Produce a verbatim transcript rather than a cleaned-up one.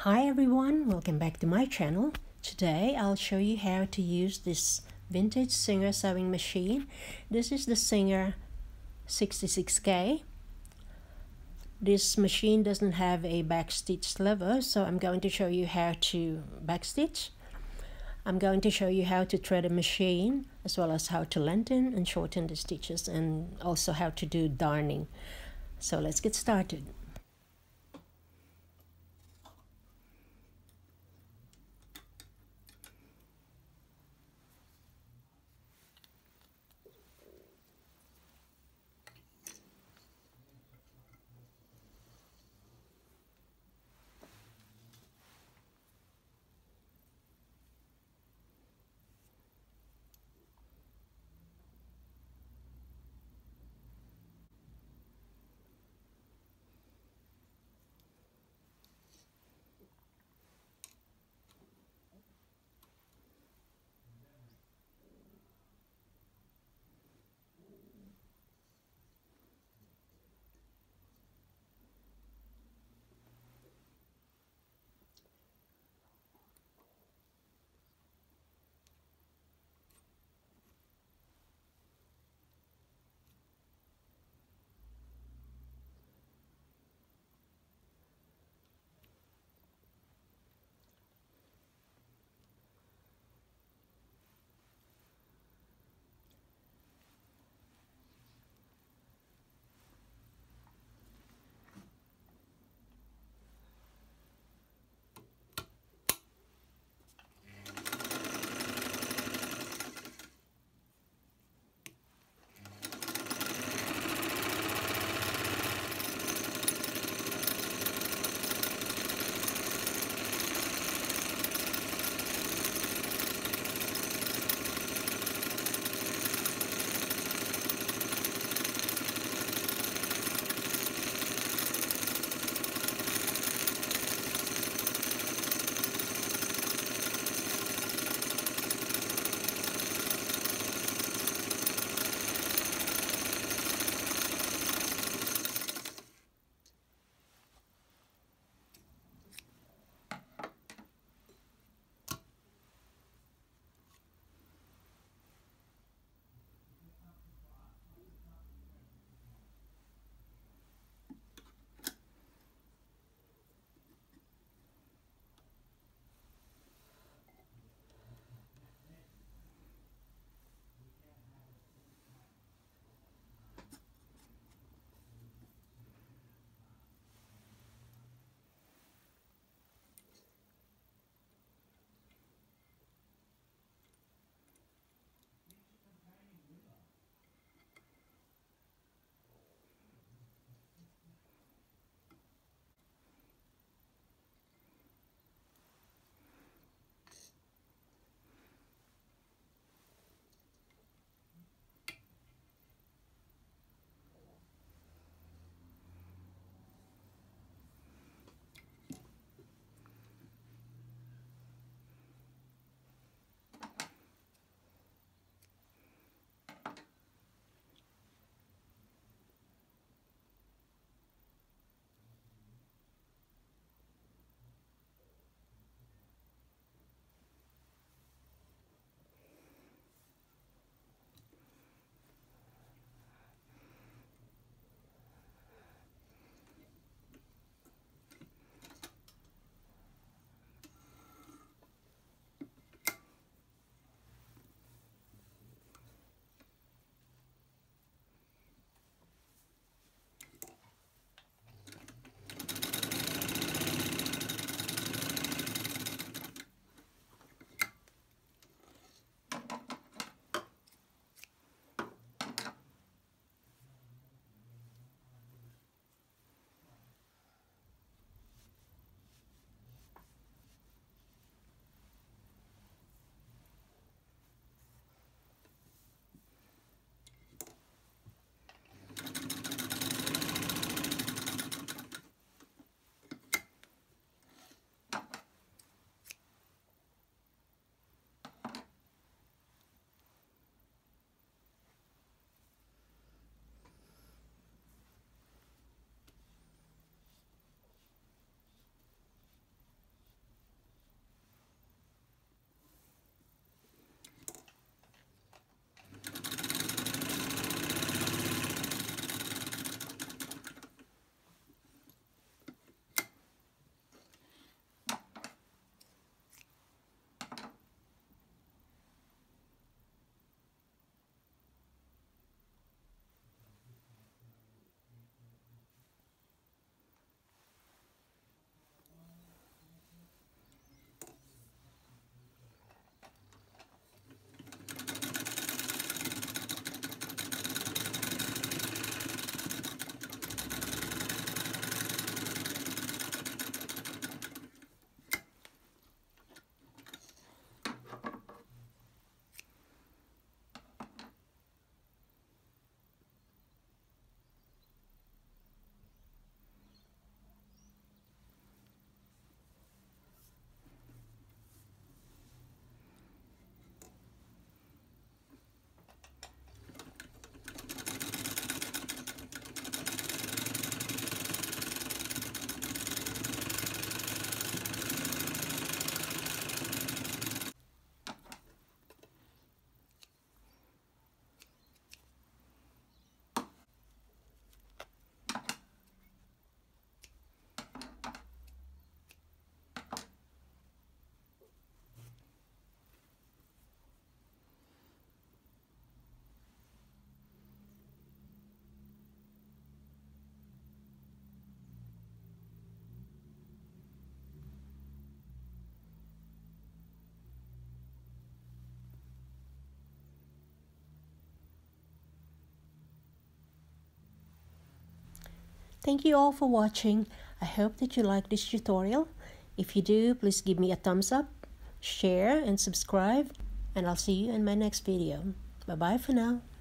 Hi everyone, welcome back to my channel. Today I'll show you how to use this vintage Singer sewing machine. This is the Singer sixty-six K. This machine doesn't have a backstitch lever, so I'm going to show you how to backstitch. I'm going to show you how to thread a machine, as well as how to lengthen and shorten the stitches, and also how to do darning. So let's get started. Thank you all for watching. I hope that you like this tutorial. If you do, please give me a thumbs up, share and subscribe, and I'll see you in my next video. Bye bye for now.